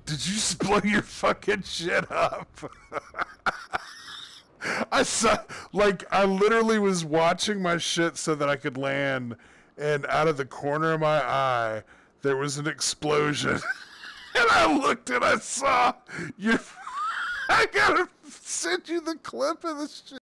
Did you just blow your fucking shit up? I saw, like, I literally was watching my shit so that I could land, and out of the corner of my eye, there was an explosion. And I looked and I saw you. I gotta send you the clip of this shit.